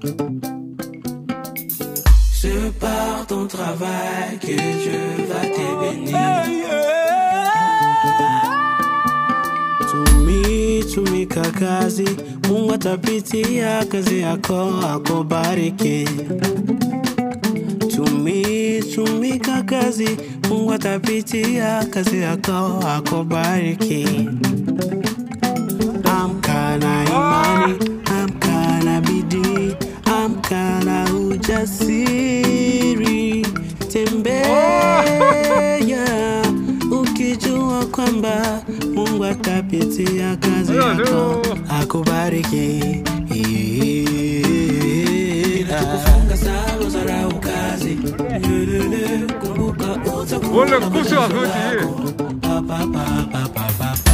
C'est par ton travail que Dieu va te bénir. Tumika kazi, Mungu atapitia kazi yako akubariki. Tumika kazi, Mungu atapitia kazi yako akubariki. Amka na imani, amka na bidii, amka na ujasiri. Tembea ukijua kwamba Mungu atapitia kazi yako akubariki. Kufanga salo zara ukazi. Kumbuka utakuwa.